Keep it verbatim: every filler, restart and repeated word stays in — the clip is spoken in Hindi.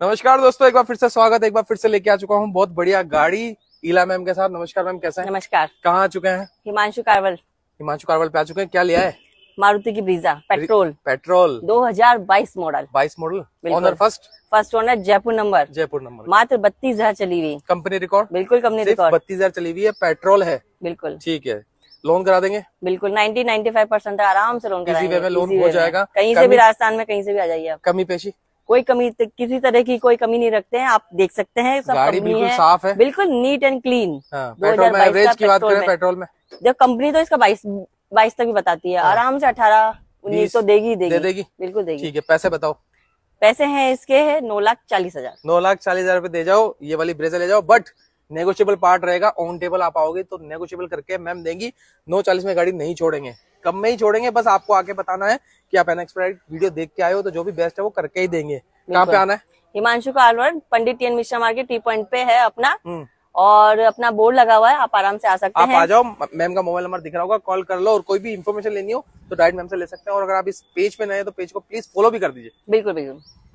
नमस्कार दोस्तों, एक बार फिर से स्वागत है। एक बार फिर से लेके आ चुका हूँ बहुत बढ़िया गाड़ी ईला मैम के साथ। नमस्कार मैम, कैसे हैं? नमस्कार। कहाँ आ चुके हैं? हिमांशु कारवल। हिमांशु कारवल पे आ चुके हैं। क्या लिया है? मारुति की ब्रीजा पेट्रोल पेट्रोल दो हज़ार बाईस मॉडल। बाईस model. Owner first first owner Jaipur number. Jaipur number. मात्र बत्तीस हजार चली हुई। Company record? बिल्कुल कंपनी रिकॉर्ड। बत्तीस हजार चली हुई है, पेट्रोल है। बिल्कुल ठीक है। लोन करा देंगे? बिल्कुल नब्बे नब्बे परसेंट आराम से लोन कराएंगे। में लोन हो जाएगा। कहीं से भी, राजस्थान में कहीं से भी आ जाइए आप। कमी पेशी कोई कमी, किसी तरह की कोई कमी नहीं रखते हैं। आप देख सकते हैं सब गाड़ी बिल्कुल है, साफ है, बिल्कुल नीट एंड क्लीन। पेट्रोल में एवरेज की बात करें, पेट्रोल में जब कंपनी तो इसका बाईस बाईस तक भी बताती है। आराम से अठारह उन्नीस तो देगी देगी दे देगी। बिल्कुल देगी। ठीक है। पैसे बताओ। पैसे हैं इसके है नौ लाख चालीस हजार नौ लाख चालीस हजार रूपए दे जाओ, ये वाली ब्रेजा ले जाओ। बट नेगोशिएबल पार्ट रहेगा। ऑन टेबल आप आओगे तो नेगोशिएबल करके मैम देंगी। नौ चालीस में गाड़ी नहीं छोड़ेंगे, कम में ही छोड़ेंगे। बस आपको आके बताना है कि आप एनएक्सपेराइट वीडियो देख के आए हो, तो जो भी बेस्ट है वो करके ही देंगे। कहाँ पे आना है? Himanshu Karwal, Pandit T N Mishra market T point पे है अपना, और अपना बोर्ड लगा हुआ है। आप आराम से आ सकते आप हैं। आ जाओ। मैम का मोबाइल नंबर दिख रहा होगा, कॉल कर लो। और कोई भी इन्फॉर्मेशन लेनी हो तो डायरेक्ट मैम से ले सकते हैं। और अगर आप इस पेज पे नए हैं तो पेज को प्लीज फॉलो भी कर दीजिए। बिल्कुल बिल्कुल।